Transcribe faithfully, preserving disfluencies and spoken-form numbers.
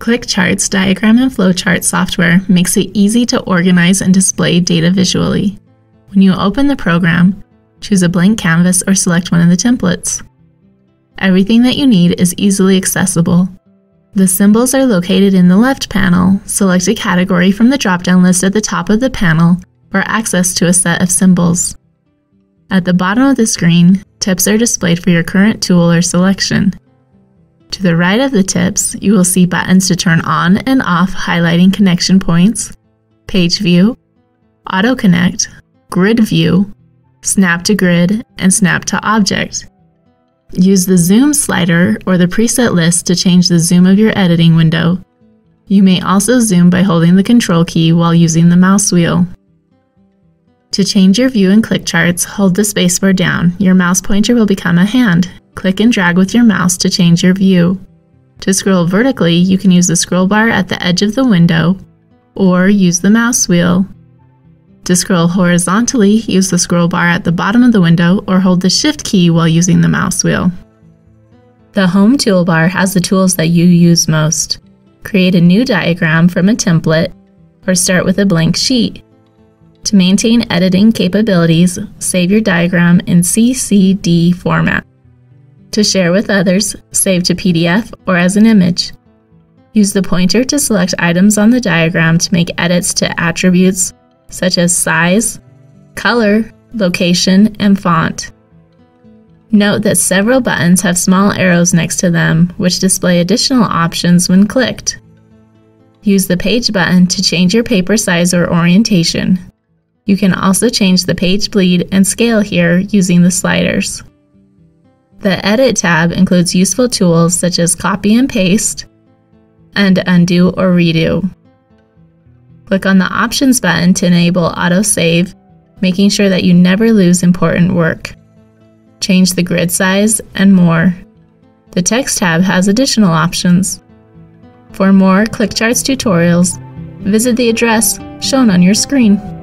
ClickCharts diagram and flowchart software makes it easy to organize and display data visually. When you open the program, choose a blank canvas or select one of the templates. Everything that you need is easily accessible. The symbols are located in the left panel. Select a category from the drop-down list at the top of the panel for access to a set of symbols. At the bottom of the screen, tips are displayed for your current tool or selection. To the right of the tips, you will see buttons to turn on and off highlighting connection points, page view, auto connect, grid view, snap to grid, and snap to object. Use the zoom slider or the preset list to change the zoom of your editing window. You may also zoom by holding the control key while using the mouse wheel. To change your view in ClickCharts, hold the spacebar down. Your mouse pointer will become a hand. Click and drag with your mouse to change your view. To scroll vertically, you can use the scroll bar at the edge of the window or use the mouse wheel. To scroll horizontally, use the scroll bar at the bottom of the window or hold the Shift key while using the mouse wheel. The Home toolbar has the tools that you use most. Create a new diagram from a template or start with a blank sheet. To maintain editing capabilities, save your diagram in C C D format. To share with others, save to P D F or as an image. Use the pointer to select items on the diagram to make edits to attributes such as size, color, location, and font. Note that several buttons have small arrows next to them, which display additional options when clicked. Use the page button to change your paper size or orientation. You can also change the page bleed and scale here using the sliders. The Edit tab includes useful tools such as copy and paste and undo or redo. Click on the Options button to enable autosave, making sure that you never lose important work. Change the grid size and more. The Text tab has additional options. For more ClickCharts tutorials, visit the address shown on your screen.